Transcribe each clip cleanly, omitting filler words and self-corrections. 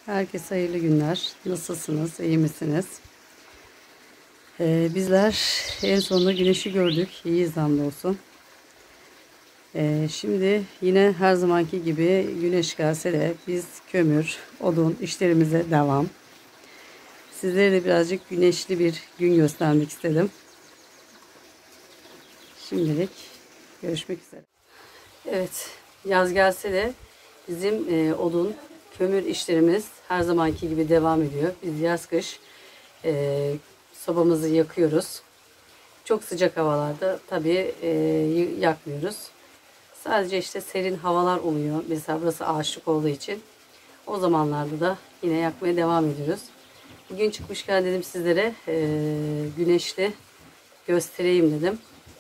Herkese hayırlı günler. Nasılsınız? İyi misiniz? Bizler en sonunda güneşi gördük. İyiyiz hamdolsun. Şimdi yine her zamanki gibi güneş gelse de biz kömür, odun işlerimize devam. Sizlere de birazcık güneşli bir gün göstermek istedim. Şimdilik görüşmek üzere. Evet, yaz gelse de bizim odun, kömür işlerimiz her zamanki gibi devam ediyor. Biz yaz kış sobamızı yakıyoruz. Çok sıcak havalarda tabii yakmıyoruz. Sadece işte serin havalar oluyor. Mesela burası ağaçlık olduğu için o zamanlarda da yine yakmaya devam ediyoruz. Bugün çıkmışken dedim sizlere güneşli göstereyim dedim.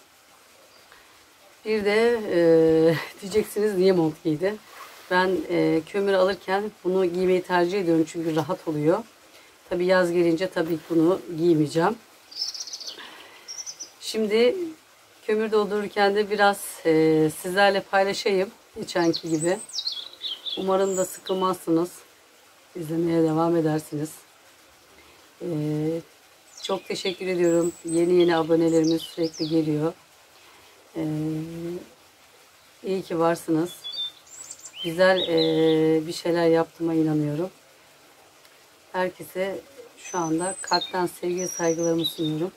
Bir de diyeceksiniz niye mont giydi? Ben kömür alırken bunu giymeyi tercih ediyorum çünkü rahat oluyor. Tabii yaz gelince tabii bunu giymeyeceğim. Şimdi kömür doldururken de biraz sizlerle paylaşayım geçenki gibi. Umarım da sıkılmazsınız. İzlemeye devam edersiniz. Çok teşekkür ediyorum. Yeni abonelerimiz sürekli geliyor. İyi ki varsınız. Güzel bir şeyler yaptığıma inanıyorum. Herkese şu anda kalpten sevgi saygılarımı sunuyorum.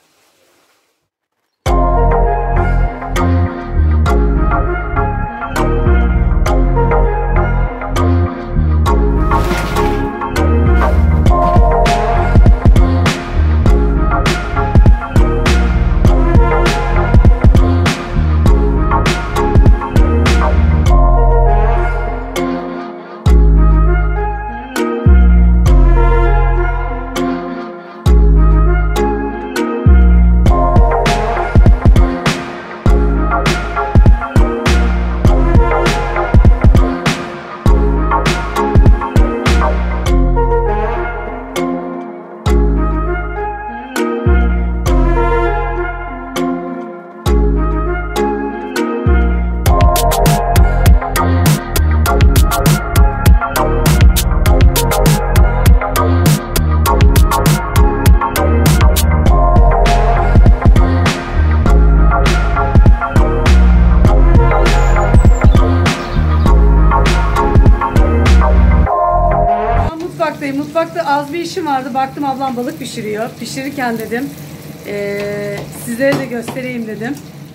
Mutfakta az bir işim vardı. Baktım ablam balık pişiriyor. Pişirirken dedim sizlere de göstereyim dedim.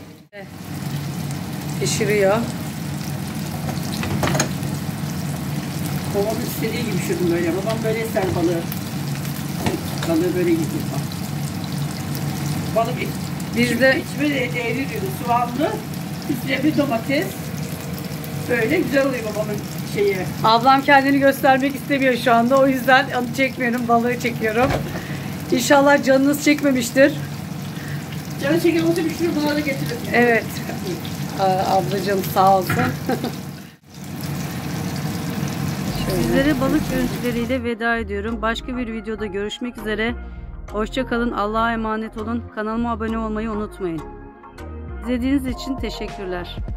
Pişiriyor. Babam istediği gibi pişirdim böyle. Babam böyle ister balığı. Balığı böyle gidiyor. Balık Bizde içi böyle eğri diyordu. Soğanlı. Üstüne bir domates. Böyle güzel oluyor babamın şeyi. Ablam kendini göstermek istemiyor şu anda. O yüzden onu çekmiyorum. Balığı çekiyorum. İnşallah canınız çekmemiştir. Canı çeken olsa bir sürü balığı da getirir. Evet. Ablacığım sağ olsun. Sizlere balık görüntüleriyle veda ediyorum. Başka bir videoda görüşmek üzere. Hoşça kalın. Allah'a emanet olun. Kanalıma abone olmayı unutmayın. İzlediğiniz için teşekkürler.